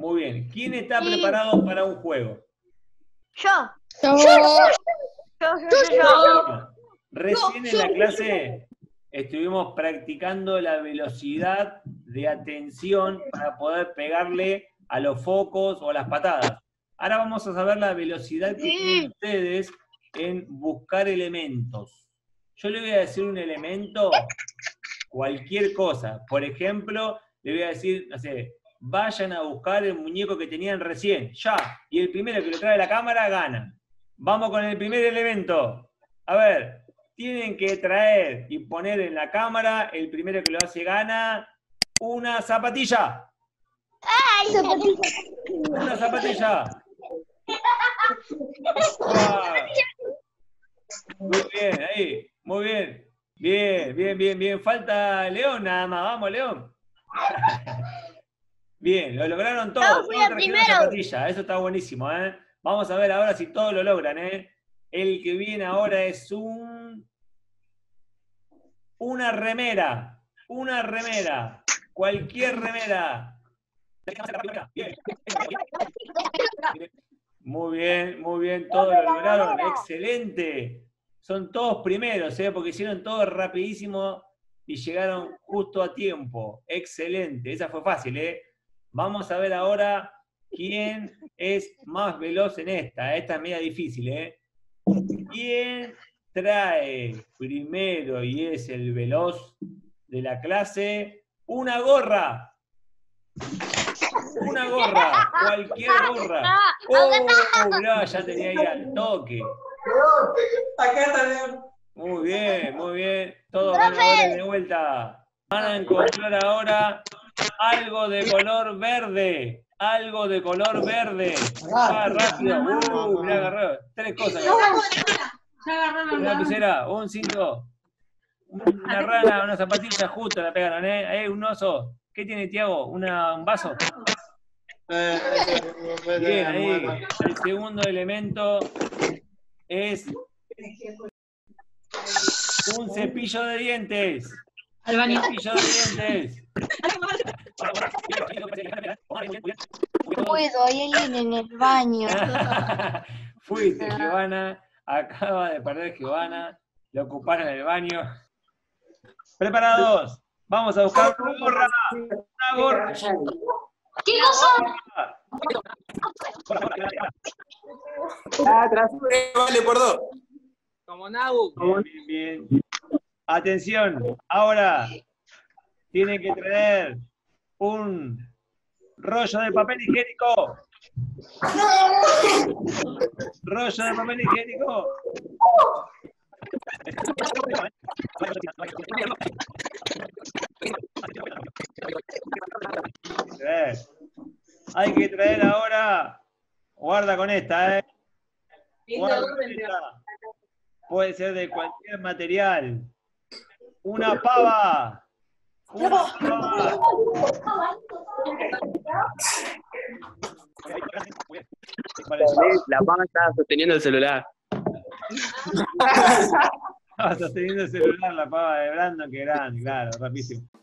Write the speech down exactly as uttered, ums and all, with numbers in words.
Muy bien. ¿Quién está preparado para un juego? Yo. Yo. Yo, yo, yo, yo. Bueno, recién en la clase estuvimos practicando la velocidad de atención para poder pegarle a los focos o a las patadas. Ahora vamos a saber la velocidad que tienen ustedes en buscar elementos. Yo le voy a decir un elemento, cualquier cosa. Por ejemplo, le voy a decir, no sé, vayan a buscar el muñeco que tenían recién, ya. Y el primero que lo trae la cámara gana. Vamos con el primer elemento. A ver, tienen que traer y poner en la cámara, el primero que lo hace gana, una zapatilla. ¡Ay, zapatilla! Una zapatilla. Ah. Muy bien, ahí, muy bien. Bien, bien, bien, bien. Falta León nada más. Vamos, León. Bien, lo lograron todos. Yo fui Todos el trajeron primero. zapatilla. Eso está buenísimo, ¿eh? Vamos a ver ahora si todos lo logran, ¿eh? El que viene ahora es un... Una remera. Una remera. Cualquier remera. Muy bien, muy bien. Todos lo lograron. Excelente. Son todos primeros, ¿eh? Porque hicieron todo rapidísimo y llegaron justo a tiempo. Excelente. Esa fue fácil, ¿eh? Vamos a ver ahora quién es más veloz en esta. Esta es media difícil, ¿eh? ¿Quién trae primero y es el veloz de la clase? Una gorra. Una gorra. Cualquier gorra. ¡Oh! Mirá, ya tenía ahí al toque. Acá también. Muy bien, muy bien. Todos ganadores de vuelta. Van a encontrar ahora algo de color verde. Algo de color verde. Ah, rápido. Uh, mirá, agarró. Tres cosas. Una lapicera, un cinto, una rana, una zapatilla, justo la pegaron, ¿eh? Ahí un oso. ¿Qué tiene Tiago? ¿Una, ¿Un vaso? Bien, ahí. El segundo elemento es un cepillo de dientes. Al baño. Cepillo de dientes. No puedo, hay alguien en el baño. Fuiste, Giovanna. Acaba de perder Giovanna. Lo ocuparon en el baño. Preparados. Vamos a buscar una gorra. Una gorra. ¿Qué cosa? Ah, atrás. Vale, por dos. Como Nabu. Bien, bien, bien. Atención. Ahora tienen que traer un rollo de papel higiénico. Rollo de papel higiénico. Eh, Hay que traer ahora. Guarda con esta, eh. Guarda con esta. Puede ser de cualquier material. Una pava. Una pava. La pava estaba sosteniendo el celular. Estaba sosteniendo el celular la pava de Brandon, que grande, claro, rapidísimo.